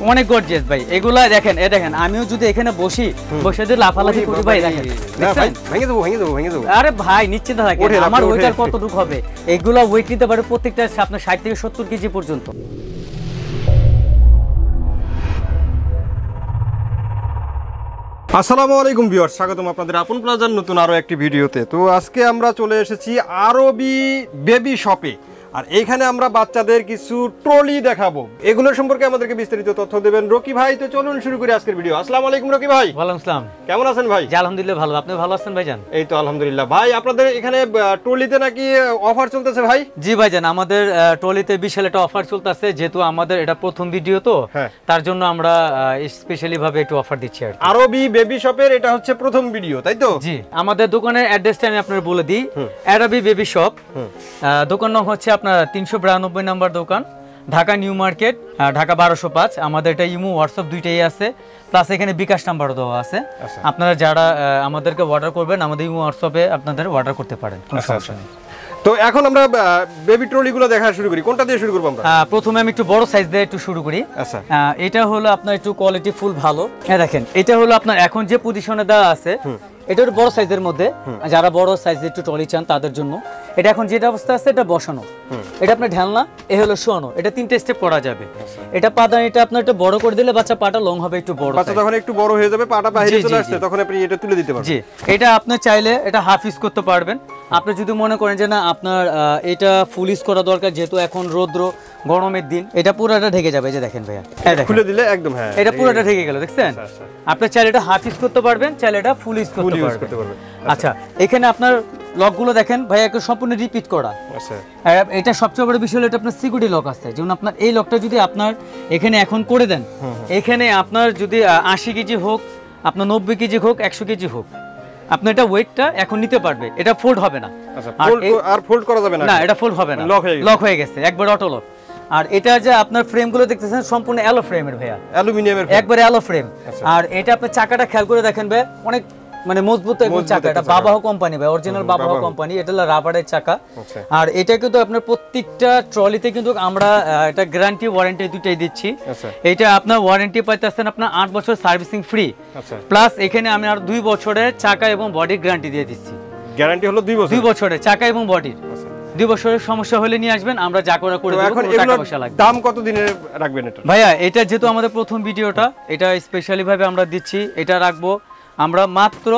অনেক গর্জিয়াস ভাই। এগুলা দেখেন, দেখেন আমিও যদি এখানে বসে যদি লাফালাফি করি ভাই, দেখেন ভেঙে দেবো। আরে ভাই নিশ্চিন্ত থাকেন, আমার ওয়েটার কতটুকু হবে, এগুলা ওয়েট নিতে পারে প্রত্যেকটা আপনার 60 থেকে 70 কেজি পর্যন্ত। আসসালামু আলাইকুম ভিউয়ার্স, স্বাগতম আপনাদের আপন প্লাজার নতুন আরো একটি ভিডিওতে। তো আজকে আমরা চলে এসেছি আরবি বেবি শপে, আর এইখানে আমরা বাচ্চাদের কিছু ট্রলি দেখাবো। এগুলোর সম্পর্কে আমাদেরকে বিস্তারিত তথ্য দেবেন রকি ভাই। তো চলুন শুরু করি আজকের ভিডিও। আসসালামু আলাইকুম রকি ভাই। ওয়ালাইকুম আসসালাম। কেমন আছেন ভাই? জি আলহামদুলিল্লাহ ভালো, আপনি ভালো আছেন ভাইজান? এই তো আলহামদুলিল্লাহ। ভাই আপনাদের এখানে ট্রলিতে নাকি অফার চলতেছে ভাই? জি ভাইজান, আমাদের ট্রলিতে বিশাল একটা অফার চলতেছে, যেহেতু আমাদের এটা প্রথম ভিডিও তো তার জন্য আমরা স্পেশালি ভাবে একটু অফার দিচ্ছি আর আরবি বেবি শপের এটা হচ্ছে প্রথম ভিডিও, তাই তো? জি, আমাদের দোকানের অ্যাড্রেসটা আমি আপনাদের বলে দিই। আরবি বেবি শপ, দোকান নাম হচ্ছে আপনার 392 নাম্বার দোকান, ঢাকা নিউ মার্কেট, ঢাকা 1205। আমাদের এটা ইমো হোয়াটসঅ্যাপ দুইটাই আছে, প্লাস এখানে বিকাশ নাম্বারও দেওয়া আছে। আপনারা যারা আমাদেরকে অর্ডার করবেন আমাদের ইমো হোয়াটসঅ্যাপে আপনাদের অর্ডার করতে পারেন, কোনো সমস্যা নেই। তো এখন আমরা বেবি ট্রলিগুলো দেখা শুরু করি। কোনটা দিয়ে শুরু করব আমরা? প্রথমে আমি একটু বড় সাইজ দিয়ে একটু শুরু করি। আচ্ছা, এটা হলো আপনার একটু কোয়ালিটি ফুল ভালো। দেখেন এটা হলো আপনার এখন যে পজিশনে দেওয়া আছে, এটা হলো বড় সাইজের মধ্যে। যারা বড় সাইজের একটু ট্রলি চান তাদের জন্য এটা এখন যেটা অবস্থা আছে, এটা বসানো, এটা আপনার ঢালনা, এ হলো শোয়ানো। এটা 3টে স্টেপ করা যাবে। এটা পাদানিটা আপনার একটু বড় করে দিলে বাচ্চা পাটা লং হবে, একটু বড়। বাচ্চা যখন একটু বড় হয়ে যাবে, পাটা বাইরে চলে আসছে, তখন আপনি এটা তুলে দিতে পারবেন। জি, এটা আপনি চাইলে এটা হাফ ইউজ করতে পারবেন। আপনি যদি মনে করেন যে না আপনার এটা ফুল ইউজ করা দরকার, যেহেতু এখন রৌদ্র গরমের দিন, এটা পুরোটা ঢেকে যাবে। যে দেখেন ভাইয়া, খুলে দিলে একদম এটা পুরোটা ঢেকে গেল, দেখছেন? আপনি চাইলে এটা হাফ ইউজ করতে পারবেন, চাইলে এটা ফুল ইউজ করতে পারবেন। আচ্ছা, এখানে আপনার লকগুলো দেখেন ভাইয়া একটু সম্পূর্ণ রিপিট করা। আচ্ছা, এটা সবচেয়ে বড় বিষয় হলো এটা আপনার সিকিউরিটি লক আছে। যেমন আপনার এই লকটা যদি আপনার এখানে এখন করে দেন, এখানে আপনার যদি 80 কেজি হোক, আপনার 90 কেজি হোক, 100 কেজি হোক, আপনি এটা ওয়েটটা এখন নিতে পারবে। এটা ফোল্ড হবে না। আর ফোল্ড করা যাবে না? না, এটা ফোল্ড হবে না, লক হয়ে গেছে, একবার অটো লক। আর এটা যে আপনার ফ্রেমগুলো দেখতেছেন সম্পূর্ণ অ্যালো ফ্রেমের ভাইয়া, অ্যালুমিনিয়ামের, একবারে অ্যালো ফ্রেম। আর এটা আপনার চাকাটা খেয়াল করে দেখেন ভাই, অনেক মানে মজবুত একদম চাকা। এটা বাবাহ কোম্পানি ভাই, অরিজিনাল বাবাহ কোম্পানি। এটা হলো রাবারের চাকা। আর এটা কিন্তু আপনার প্রত্যেকটা ট্রলিতে কিন্তু আমরা এটা গ্যারান্টি ওয়ারেন্টি দুটাই দিচ্ছি। এটা আপনার ওয়ারেন্টি পাইতেছেন আপনার 8 বছর সার্ভিসিং ফ্রি, প্লাস এখানে আমি আর 2 বছরের চাকা এবং বডির গ্যারান্টি দিয়ে দিচ্ছি। গ্যারান্টি হলো 2 বছর, 2 বছরের চাকা এবং বডির। 2 বছরের সমস্যা হলে নিয়ে আসবেন, আমরা যা করে দেব। এখন টাকা পয়সা লাগবে। দাম কত দিনে রাখবেন এটা ভাইয়া? এটা যেহেতু আমাদের প্রথম ভিডিওটা, এটা স্পেশালি ভাবে আমরা দিচ্ছি। এটা রাখবো আমরা মাত্র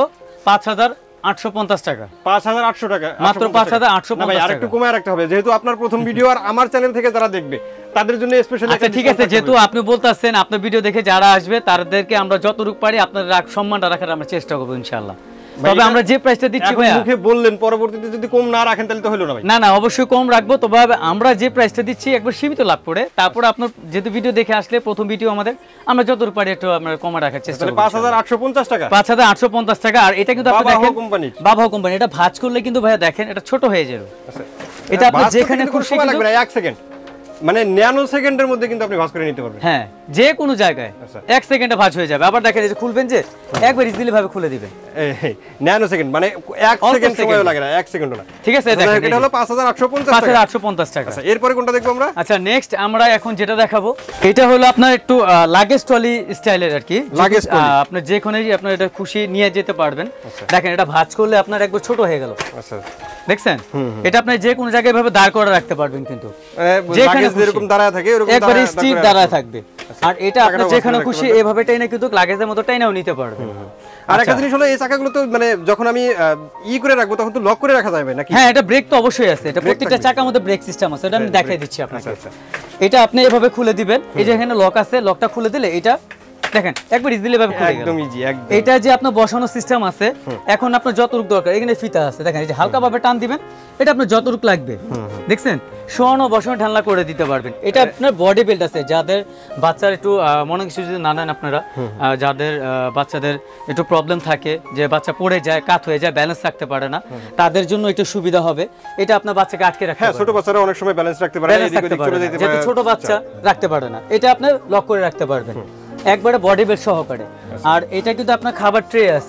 5850 টাকা। 5800 টাকা মাত্র 5850 ভাই, আরেকটু কমায় রাখতে হবে, যেহেতু আপনার প্রথম ভিডিও আর আমার চ্যানেল থেকে যারা দেখবে তাদের জন্য স্পেশালি। আচ্ছা ঠিক আছে, যেহেতু আপনি বলতাছেন আপনার ভিডিও দেখে যারা আসবে তাদেরকে আমরা যতটুকু পারি আপনাদের সম্মানটা রাখার আমরা চেষ্টা করব ইনশাআল্লাহ। তবে আমরা যে প্রাইসটা দিচ্ছি ভাইয়া, মুখে বললেন, পরবর্তীতে যদি কম না রাখেন তাহলে তো হলো না ভাই। না না, অবশ্যই কম রাখবো। তবে আমরা যে প্রাইসটা দিচ্ছি একবার সীমিত লাভ করে, তারপর আপনার যেহেতু ভিডিও দেখে আসলে প্রথম ভিডিও আমাদের, আমরা যতটুকু পারি একটু আমরা কমা রাখার চেষ্টা করব। 5850 টাকা, 5850 টাকা। আর এটা কিন্তু আপনি দেখেন বাবাহ কোম্পানি, এটা ভাঁজ করলে কিন্তু ভাইয়া দেখেন এটা ছোট হয়ে যাবে। এটা আপনি যেখানে খুশি লাগবে না, 1 সেকেন্ড মানে ন্যানো সেকেন্ডের মধ্যে কিন্তু আপনি ভাঁজ করে নিতে পারবেন। হ্যাঁ, যে কোনো জায়গায় 1 সেকেন্ডে ভাঁজ হয়ে যাবে। আবার দেখেন এই যে খুলবেন, যে একবার ইজিলি ভাবে খুলে দিবেন। ন্যানো সেকেন্ড মানে 1 সেকেন্ড সময় লাগে না, 1 সেকেন্ডও না। ঠিক আছে, দেখেন এটা হলো 5850 টাকা। আচ্ছা, এরপরে কোনটা দেখব আমরা? আচ্ছা, নেক্সট আমরা এখন যেটা দেখাবো, এটা হলো আপনার একটু লাগেজ ট্রলি স্টাইলের আর কি। লাগেজ ট্রলি আপনি যেখানেই আপনার এটা খুশি নিয়ে যেতে পারবেন। দেখেন এটা ভাঁজ করলে আপনার একবার ছোট হয়ে গেল। আচ্ছা, দেখছেন? এটা আপনি যে কোনো জায়গায় ভাবে দাঁড় করে রাখতে পারবেন, কিন্তু যেখানে যেরকম দাঁড়ায় থাকে এরকম একবার স্টিপ দাঁড়ায় থাকবে। আর এটা আপনি যেখানে খুশি এভাবে টাইনে কিন্তু লাগেজের মতো টাইনাও নিতে পারবেন। আর একটা জিনিস হলো, এই চাকাগুলো তো মানে যখন আমি করে রাখবো তখন তো লক করে রাখা যাবে নাকি? হ্যাঁ, এটা ব্রেক তো অবশ্যই আছে। এটা প্রত্যেকটা চাকার মধ্যে ব্রেক সিস্টেম আছে, এটা আমি দেখাই দিচ্ছি আপনাকে। এটা আপনি এভাবে খুলে দিবেন, এই যে এখানে লক আছে, লকটা খুলে দিলে এটা দেখেন একবার ইজিলি ভাবে খুলে গেল, একদম ইজি। একদম এটা যে আপনার বসানো সিস্টেম আছে, এখন আপনার যতটুকু দরকার এখানে ফিতা আছে, দেখেন এই যে হালকা ভাবে টান দিবেন, এটা আপনার যতটুকু লাগবে দেখছেন শোয়ানো বসানো ঢালনা করে দিতে পারবেন। এটা আপনার বডি বেল্ট আছে, যাদের বাচ্চার একটু মনে কিছু যদি না নেন আপনারা, যাদের বাচ্চাদের একটু প্রবলেম থাকে, যে বাচ্চা পড়ে যায়, কাত হয়ে যায়, ব্যালেন্স রাখতে পারে না, তাদের জন্য একটু সুবিধা হবে। এটা আপনার বাচ্চাকে আটকে রাখতে পারবে। হ্যাঁ, ছোট বাচ্চারা অনেক সময় ব্যালেন্স রাখতে পারে না, এদিক ওদিক চলে যেতে পারে, যেহেতু ছোট বাচ্চা রাখতে পারে না, এটা আপনি লক করে রাখতে পারবেন একবারে বডি বেল্ট সহকারে। আর এটা কিন্তু আপনার খাবার ট্রে আছে,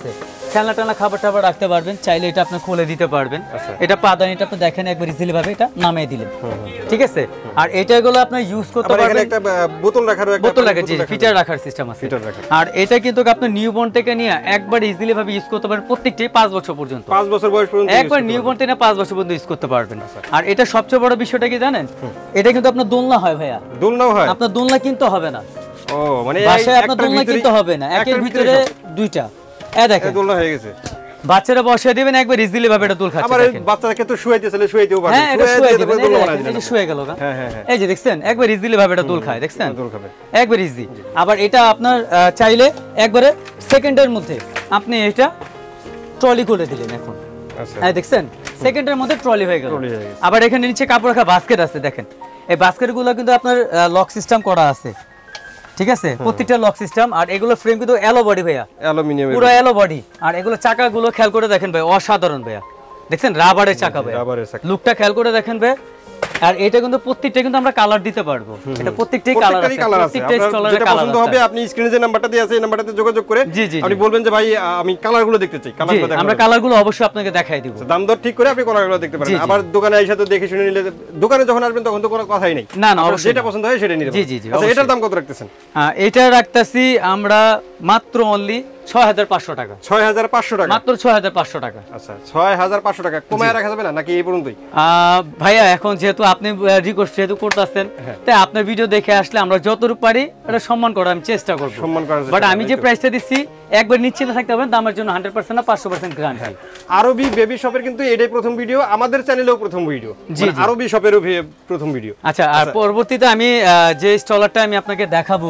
খেলনা টানা খাবার টাবার রাখতে পারবেন, চাইলে এটা আপনি খুলে দিতে পারবেন। এটা পাদানিটা আপনি দেখেন একবার ইজিলি ভাবে এটা নামিয়ে দিলেন, ঠিক আছে। আর এটাগুলো আপনি ইউজ করতে আবার এখানে পারবেন, একটা বোতল রাখার বোতল রাখার জি ফিচার রাখার সিস্টেম আছে। আর এটা কিন্তু আপনি নিউবর্ন থেকে নিয়ে একবার ইজিলি ভাবে ইউজ করতে পারবেন, প্রত্যেকটাই 5 বছর পর্যন্ত, 5 বছর বয়স পর্যন্ত একবার নিউবর্ন থেকে 5 বছর পর্যন্ত ইউজ করতে পারবেন। আর এটা সবচেয়ে বড় বিষয়টা কি জানেন, এটা কিন্তু আপনার দোলনা হয় ভাইয়া, দোলনাও হয়, আপনার দোলনা কিনতে হবে না। ও মানে বাসায় আপনার দোলনা কিনতে হবে না, একের ভিতরে দুইটা। এই দেখেন দোলনা হয়ে গেছে, বাচ্চারা বসিয়ে দিবেন একবার ইজিলি ভাবে এটা দোল খাচ্ছে। আবার বাচ্চাকে তো শুয়াইতেছিলে শুয়াইতেও পারে, হ্যাঁ এটা শুয়ে দিবেন, এই যে শুয়ে গেল। হ্যাঁ হ্যাঁ এই যে দেখছেন একবার ইজিলি ভাবে এটা দোল খায়, দেখছেন দোল খাবে একবার ইজি। আবার এটা আপনার চাইলে একবারে সেকেন্ডের মধ্যে আপনি এটা ট্রলি করে দিলেন এখন। আচ্ছা হ্যাঁ দেখছেন সেকেন্ডের মধ্যে ট্রলি হয়ে গেল। আবার এখানে নিচে কাপড় রাখা বাস্কেট আছে, দেখেন এই বাস্কেটগুলো কিন্তু আপনার লক সিস্টেম করা আছে, ঠিক আছে, প্রত্যেকটা লক সিস্টেম। আর এগুলো ফ্রেম কিন্তু অ্যালো বডি ভাইয়া, অ্যালুমিনিয়াম পুরো অ্যালো বডি। আর এগুলো চাকাগুলো খেয়াল করে দেখেন ভাই, অসাধারণ ভাইয়া, দেখছেন রাবারের চাকা ভাই, রাবারের চাকা, লুকটা খেয়াল করে দেখেন ভাই। আর এটা কিন্তু প্রত্যেকটা কিন্তু আমরা কালার দিতে পারবো, এটা প্রত্যেকটাই কালার আছে, প্রত্যেকটা স্টলারে যেটা কালার পছন্দ হবে আপনি স্ক্রিনে যে নাম্বারটা দেয়া আছে এই নাম্বারটাতে যোগাযোগ করে আপনি বলবেন যে ভাই আমি কালারগুলো দেখতে চাই, কালারগুলো দেখাবো, আমরা কালারগুলো অবশ্যই আপনাকে দেখাই দিব, দাম দর ঠিক করে আপনি কালারগুলো দেখতে পারেন। আবার দোকানে এসে তো দেখে শুনে নিলে, দোকানে যখন আসবেন তখন তো কোনো কথাই নেই, না না অবশ্যই যেটা পছন্দ হয় সেটা নিতে পারেন। জি জি আচ্ছা এটার দাম কত রাখতেছেন? এটা রাখতাছি আমরা মাত্র অনলি 6500 টাকা, 6500 টাকা, মাত্র 6500 টাকা। আচ্ছা 6500 টাকা কমায় রাখা যাবে না নাকি এই পর্যন্তই? ভাইয়া এখন যেহেতু আপনি রিকোয়েস্ট যেহেতু করতেছেন, তাই আপনার ভিডিও দেখে আসলে আমরা যতটুকু পারি এটা সম্মান করার আমি চেষ্টা করব, সম্মান করার। বাট আমি যে প্রাইসটা দিচ্ছি একবার নিশ্চিন্ত থাকতে পারেন দামের জন্য 100% না 500% গ্যারান্টি। আরবি বেবি শপের কিন্তু এটাই প্রথম ভিডিও, আমাদের চ্যানেলেও প্রথম ভিডিও, মানে আরবি শপেরও প্রথম ভিডিও। আচ্ছা আর পরবর্তীতে আমি যে স্টলারটা আমি আপনাকে দেখাবো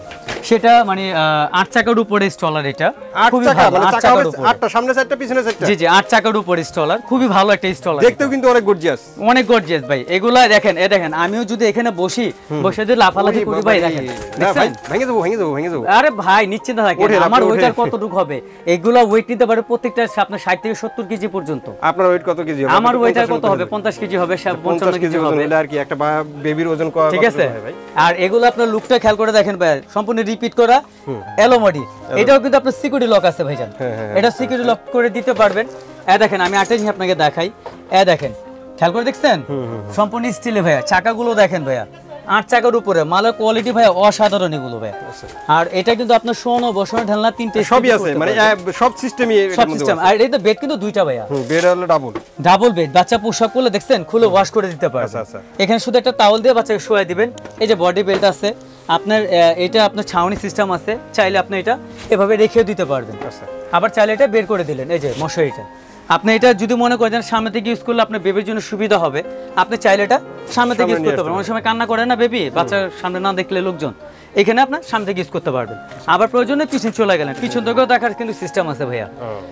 সেটা মানে 8 চাকার উপরে স্টলার, এটা খুবই ভালো, 8 চাকার উপরে, 8টা সামনে 4টা পিছনে 4টা, জি জি 8 চাকার উপরে স্টলার, খুবই ভালো একটা স্টলার, দেখতেও কিন্তু অনেক গর্জিয়াস, অনেক গর্জিয়াস ভাই। এগুলা দেখেন, দেখেন আমিও যদি এখানে বসে যদি লাফালাফি করি ভাই, দেখেন না ভাই ভেঙে যাবো। আরে ভাই নিশ্চিন্ত থাকেন, আমার ওয়েটার কতটুকু হবে, এগুলা ওয়েট নিতে পারে প্রত্যেকটা আপনার 60 থেকে 70 কেজি পর্যন্ত। আপনার ওয়েট কত কেজি হবে? আমার ওয়েটার কত হবে? 50 কেজি হবে, 55 কেজি হবে, এটা আর কি একটা বেবির ওজন কত, ঠিক আছে। আর এগুলো আপনার লুকটা খেয়াল করে দেখেন ভাই, সম্পূর্ণ রিপিট করা এলোমডি। এটাও কিন্তু আপনার সিকিউরিটি লক আছে ভাইজান, এটা সিকিউরিটি লক করে দিতে পারবেন। দেখেন আমি একটা জিনিস আপনাকে দেখাই, দেখেন খেয়াল করে দেখছেন সম্পূর্ণ স্টিলে ভাইয়া, চাকাগুলো দেখেন ভাইয়া 8 চাকার উপরে, মালের কোয়ালিটি ভাইয়া অসাধারণ এগুলো ভাইয়া। আর এটা কিন্তু আপনার শোনো বসানো ঢালনা তিনটে সবই আছে, মানে সব সিস্টেমই সব সিস্টেম। আর এটা বেড কিন্তু দুইটা ভাইয়া, বেড হলো ডাবল বেড, বাচ্চা পোশাক করলে দেখছেন খুলে ওয়াশ করে দিতে পারবে। এখানে শুধু একটা টাওয়াল দিয়ে বাচ্চাকে শোয়া দিবেন। এই যে বডি বেল্ট আছে আপনার, এটা আপনার ছাউনি সিস্টেম আছে, চাইলে আপনি এটা এভাবে রেখেও দিতে পারবেন, আবার চাইলে এটা বের করে দিলেন। এই যে মশারিটা আপনি এটা যদি মনে করেন সামনে থেকে ইউজ করলে আপনার বেবির জন্য সুবিধা হবে, আপনি চাইলে এটা সামনে থেকে ইউজ করতে পারবেন। অনেক সময় কান্না করে না বেবি, বাচ্চার সামনে না দেখলে লোকজন, এখানে আপনার সামনে থেকে ইউজ করতে পারবেন। আবার প্রয়োজনে পিছনে চলে গেলেন, পিছন থেকেও দেখার কিন্তু সিস্টেম আছে ভাইয়া।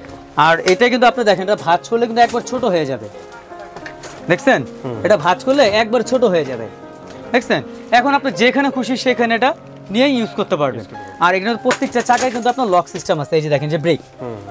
আর এটা কিন্তু আপনি দেখেন, এটা ভাঁজ করলে কিন্তু একবার ছোট হয়ে যাবে, দেখছেন এটা ভাঁজ করলে একবার ছোট হয়ে যাবে, দেখছেন। এখন আপনি যেখানে খুশি সেখানে এটা নিয়ে ইউজ করতে পারবেন। আর এখানে প্রত্যেকটা চাকায় কিন্তু আপনার লক সিস্টেম আছে। এই যে দেখেন যে ব্রেক,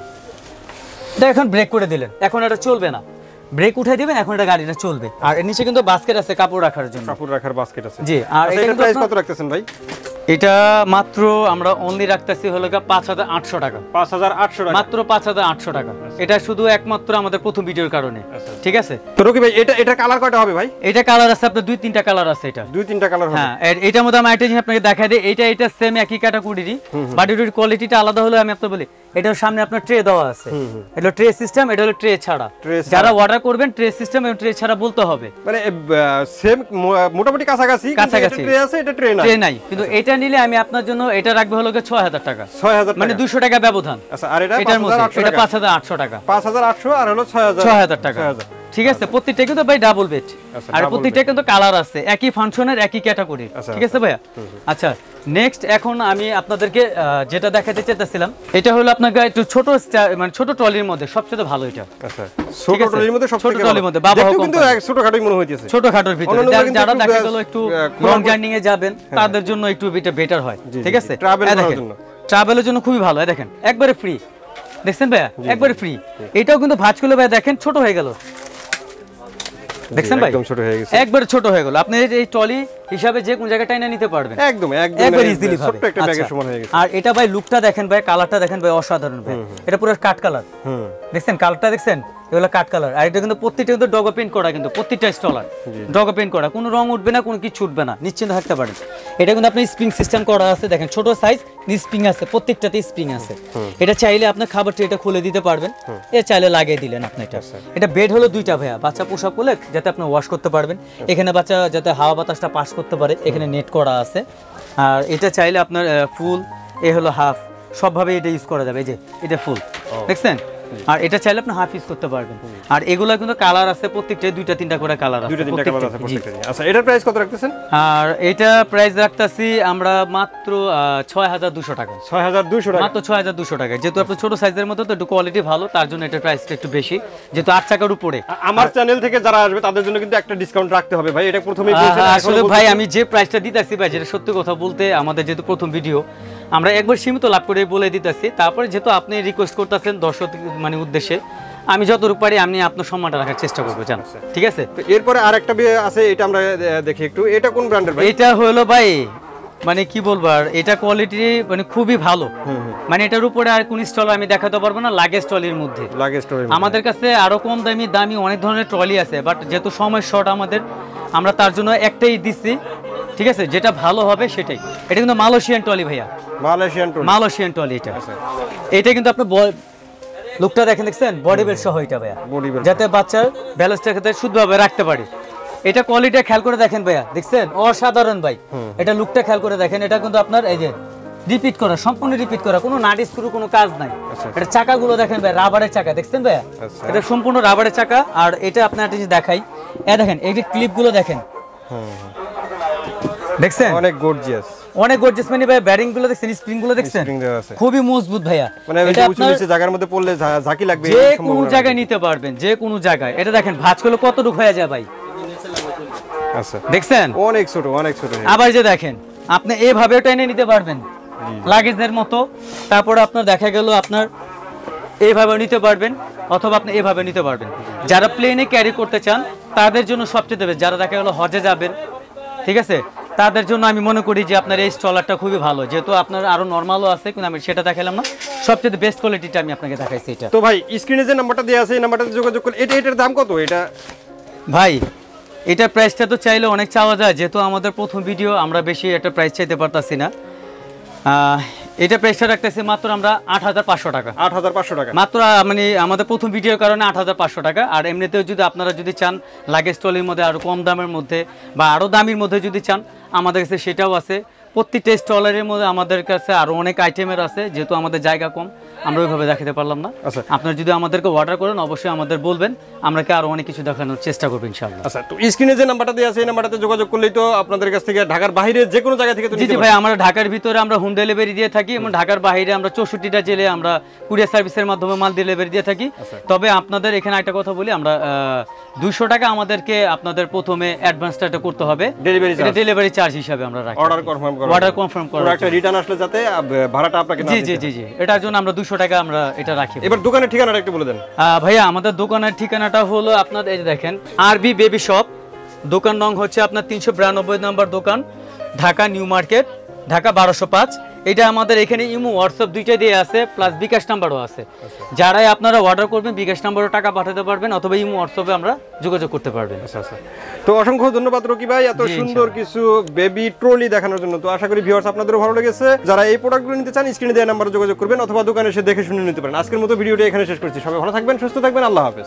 এটা এখন ব্রেক করে দিলেন, এখন এটা চলবে না, ব্রেক উঠাই দিবেন, এখন এটা গাড়িটা চলবে। আর এর নিচে কিন্তু বাস্কেট আছে কাপড় রাখার জন্য, কাপড় রাখার বাস্কেট আছে, জি। আর এটা প্রাইস কত রাখতেছেন ভাই? এটা মাত্র আমরা অনলি রাখতেছি হলো 5800 টাকা, 5800 টাকা, মাত্র 5800 টাকা। এটা শুধু একমাত্র আমাদের প্রথম ভিডিওর কারণে, ঠিক আছে। তো রকি ভাই এটা কালার কয়টা হবে ভাই? এটা কালার আছে আপনার 2-3টা কালার আছে, এটা 2-3টা কালার হবে। হ্যাঁ এটার মধ্যে আমি একটা জিনিস আপনাকে দেখাই দিই, এটা সেম একই ক্যাটাগরিরই, বাট এটার কোয়ালিটিটা আলাদা হলো। আমি আপনাকে বলি এটার সামনে আপনার ট্রে দেওয়া আছে, এটা ট্রে সিস্টেম, এটা হলো ট্রে ছাড়া। যারা অর্ডার করবেন ট্রে সিস্টেম এবং ট্রে ছাড়া বলতে হবে, মানে সেম মোটামুটি কাছাকাছি, ট্রে আছে এটা ট্রে নাই। কিন্তু এটা নিলে আমি আপনার জন্য এটা রাখবে হলো 6000 টাকা, 6000 মানে 200 টাকা ব্যবধান। আচ্ছা আর এটা 5800 টাকা, 5800 আর হলো 6000 টাকা, ঠিক আছে। প্রত্যেকটা কিন্তু ভাই ডাবল বেড, আর প্রত্যেকটা কিন্তু কালার আছে, একই ফাংশনের একই ক্যাটাগরি, ঠিক আছে ভাইয়া। আচ্ছা নেক্সট এখন আমি আপনাদেরকে যেটা দেখাতে চাইতেছিলাম, এটা হলো আপনাকে একটু ছোট মানে ছোট ট্রলির মধ্যে সবচেয়ে ভালো এটা। আচ্ছা ছোট ট্রলির মধ্যে সবচেয়ে ছোট ট্রলির মধ্যে বাবা কিন্তু ছোটখাটোই মনে হইতেছে, ছোটখাটোর ভিতরে যারা দেখা গেল একটু লং জার্নি এ যাবেন তাদের জন্য একটু এটা বেটার হয়, ঠিক আছে। ট্রাভেলের জন্য খুবই ভালো। দেখেন একবারে ফ্রি, দেখছেন ভাইয়া একবারে ফ্রি। এটাও কিন্তু ভাঁজ করলে ভাই দেখেন ছোট হয়ে গেল, দেখছেন ভাই একদম ছোট হয়ে গেছে, একবারে ছোট হয়ে গেল। আপনি এই ট্রলি হিসাবে যে কোন জায়গায় টাইনা নিতে পারবেন একদম একবার ইজিলি ভাবে। ছোট্ট একটা ব্যাগের সমান হয়ে গেছে। আর এটা ভাই লুকটা দেখেন ভাই, কালারটা দেখেন ভাই, অসাধারণ ভাই। এটা পুরো কাট কালার, দেখছেন কালারটা দেখছেন, এগুলো কাট কালার। আর এটা কিন্তু প্রত্যেকটা কিন্তু ডগো পেইন্ট করা, কিন্তু প্রত্যেকটা স্টলার ডগো পেইন্ট করা, কোনো রং উঠবে না, কোনো কিছু উঠবে না, নিশ্চিন্ত থাকতে পারেন। এটা কিন্তু আপনি স্প্রিং সিস্টেম করা আছে, দেখেন ছোট সাইজ স্প্রিং আছে, প্রত্যেকটাতে স্প্রিং আছে। এটা চাইলে আপনার খাবার ট্রেটা খুলে দিতে পারবেন, এ চাইলে লাগিয়ে দিলেন আপনি। এটা বেড হলো দুইটা ভাইয়া, বাচ্চা পোশাক করলে যাতে আপনি ওয়াশ করতে পারবেন, এখানে বাচ্চা যাতে হাওয়া বাতাসটা পাস করতে পারে, এখানে নেট করা আছে। আর এটা চাইলে আপনার ফুল, এ হলো হাফ, সবভাবে এটা ইউজ করা যাবে। এই যে এটা ফুল, দেখছেন? আর এটা চাইলে আপনি হাফ ইউজ করতে পারবেন। আর এগুলা কিন্তু কালার আছে, প্রত্যেকটা দুইটা তিনটা করে কালার আছে, আচ্ছা এটার প্রাইস কত রাখতেছেন? আর এটা প্রাইস রাখতেছি আমরা মাত্র 6200 টাকা। 6200 টাকা, মাত্র 6200 টাকা। যেহেতু আপনি ছোট সাইজের মধ্যে, তো একটু কোয়ালিটি ভালো, তার জন্য এটার প্রাইসটা একটু বেশি, যেহেতু 8 টাকার উপরে। আমার চ্যানেল থেকে যারা আসবে তাদের জন্য কিন্তু একটা ডিসকাউন্ট রাখতে হবে ভাই, এটা প্রথমেই বলছেন। আসলে ভাই আমি যে প্রাইসটা দিতেছি ভাই, যেটা সত্যি কথা বলতে, আমাদের যেহেতু প্রথম ভিডিও, আমরা একবার সীমিত লাভ করে বলে দিতেছি। তারপরে যেহেতু আপনি রিকোয়েস্ট করতেছেন দর্শক মানে উদ্দেশ্যে, আমি যতটুকু পারি আমি আপনার সম্মানটা রাখার চেষ্টা করবো, জান, ঠিক আছে? এরপরে আরেকটা আছে, এটা আমরা দেখি একটু, এটা কোন ব্র্যান্ডের ভাই? এটা হলো ভাই মানে কি বলবো, আর এটা কোয়ালিটি মানে খুবই ভালো, মানে এটার উপরে আর কোন স্টল আমি দেখাতে পারবো না। লাগেজ ট্রলির মধ্যে, আমাদের কাছে আরো কম দামি অনেক ধরনের ট্রলি আছে, বাট যেহেতু সময় শর্ট আমাদের, আমরা তার জন্য একটাই দিচ্ছি, ঠিক আছে? যেটা ভালো হবে সেটাই। এটা কিন্তু মালয়েশিয়ান ট্রলি ভাইয়া, মালয়েশিয়ান ট্রলি। এটা কিন্তু আপনি লুকটা দেখেন, দেখছেন বডি বেল্ট সহ এটা ভাইয়া, যাতে বাচ্চার ব্যালেন্সটা ক্ষেত্রে শুদ্ধভাবে রাখতে পারে। এটা কোয়ালিটি খেয়াল করে দেখেন ভাইয়া, দেখছেন অসাধারণ ভাই। এটা লুকটা খেয়াল করে দেখেন, এটা কিন্তু আপনার এই যে রিপিট করা, সম্পূর্ণ রিপিট করা, কোনো নাট স্ক্রু কোনো কাজ নাই। এটা চাকাগুলো দেখেন ভাই, রাবারের চাকা, দেখছেন ভাইয়া? এটা সম্পূর্ণ রাবারের চাকা। আর এটা আপনার একটা জিনিস দেখাই, দেখেন এই যে ক্লিপগুলো দেখেন, দেখছেন? অনেক গর্জিয়াস, অনেক গর্জিয়াস। মানে ভাই ব্যারিং গুলো দেখছেন, স্প্রিং গুলো দেখছেন, খুবই মজবুত ভাইয়া। মানে এটা আপনার জায়গার মধ্যে পড়লে ঝাঁকি লাগবে, যে কোনো জায়গায় নিতে পারবেন, যে কোনো জায়গায়। এটা দেখেন ভাঁজ করলে কতটুকু হয়ে যায় ভাই, আচ্ছা দেখছেন? অনেক ছোট, অনেক ছোট। আবার যে দেখেন আপনি এইভাবেও টেনে নিতে পারবেন লাগেজের মতো। তারপরে আপনার দেখা গেল আপনার এইভাবে নিতে পারবেন, অথবা আপনি এইভাবে নিতে পারবেন। যারা প্লেনে ক্যারি করতে চান তাদের জন্য সবচেয়ে বেস্ট। যারা দেখা গেল হজে যাবেন, ঠিক আছে, তাদের জন্য আমি মনে করি যে আপনার এই স্টলারটা খুবই ভালো। যেহেতু আপনার আরো নরমালও আছে, কিন্তু আমি সেটা দেখালাম না, সবচেয়ে বেস্ট কোয়ালিটিটা আমি আপনাকে দেখাইছি। এটা তো ভাই স্ক্রিনে যে নাম্বারটা দেওয়া আছে, এই নাম্বারটাতে যোগাযোগ করলে। এটার দাম কত? এটা ভাই এটার প্রাইসটা তো চাইলে অনেক চাওয়া যায়, যেহেতু আমাদের প্রথম ভিডিও, আমরা বেশি একটা প্রাইস চাইতে পারতাছি না। এটা প্রাইসটা রাখতেছি মাত্র আমরা 8500 টাকা। 8500 টাকা মাত্র, মানে আমাদের প্রথম ভিডিওর কারণে 8500 টাকা। আর এমনিতেও যদি আপনারা যদি চান লাগেজ ট্রলির মধ্যে আরো কম দামের মধ্যে বা আরো দামির মধ্যে যদি চান, আমাদের কাছে সেটাও আছে। প্রত্যেকটা স্টলারের মধ্যে আমাদের কাছে আরো অনেক আইটেমের আছে, যেহেতু আমাদের জায়গা কম, আমরা ওইভাবে দেখাতে পারলাম না। আপনারা যদি আমাদেরকে অর্ডার করেন, অবশ্যই আমাদের বলবেন, আমরা কি আরো অনেক কিছু দেখানোর চেষ্টা করবো ইনশাআল্লাহ। আচ্ছা, তো স্ক্রিনে যে নাম্বারটা দেওয়া আছে, এই নাম্বারটাতে যোগাযোগ করলেই তো আপনাদের কাছ থেকে ঢাকার বাইরে যে কোনো জায়গা থেকে। জি ভাই, আমরা ঢাকার ভিতরে আমরা হোম ডেলিভারি দিয়ে থাকি, এবং ঢাকার বাইরে আমরা 64টা জেলে আমরা কুরিয়ার সার্ভিসের মাধ্যমে মাল ডেলিভারি দিয়ে থাকি। তবে আপনাদের এখানে একটা কথা বলি, আমরা 200 টাকা আমাদেরকে আপনাদের প্রথমে অ্যাডভান্সটা করতে হবে, ডেলিভারি চার্জ হিসাবে আমরা রাখি। অর্ডার কনফার্ম করা, একটা রিটার্ন আসলে যাতে ভাড়াটা আপনাকে না দিতে। জি, এটার জন্য আমরা 200 টাকা আমরা এটা রাখি। এবার দোকানের ঠিকানাটা একটু বলে দেন ভাইয়া। আমাদের দোকানের ঠিকানাটা হলো আপনার এই যে দেখেন, আরবি বেবি শপ, দোকান নং হচ্ছে আপনার 392 নম্বর দোকান, ঢাকা নিউ মার্কেট, ঢাকা 1205। এটা আমাদের এখানে ইমো হোয়াটসঅ্যাপ দুইটাই দিয়ে আছে, প্লাস বিকাশ নাম্বারও আছে। যারাই আপনারা অর্ডার করবেন বিকাশ নাম্বারও টাকা পাঠাতে পারবেন, অথবা ইমো হোয়াটসঅ্যাপে আমরা যোগাযোগ করতে পারবেন। তো অসংখ্য ধন্যবাদ রকি ভাই, এত সুন্দর কিছু বেবি ট্রলি দেখানোর জন্য। তো আশা করি ভিউয়ার্স আপনাদেরও ভালো লেগেছে। যারা এই প্রোডাক্টগুলো নিতে চান, স্ক্রিনে দেওয়া নাম্বারে যোগাযোগ করবেন, অথবা দোকানে এসে দেখে শুনে নিতে পারেন। আজকের মতো ভিডিওটা এখানে শেষ করছি। সবাই ভালো থাকবেন, সুস্থ থাকবেন, আল্লাহ হাফেজ।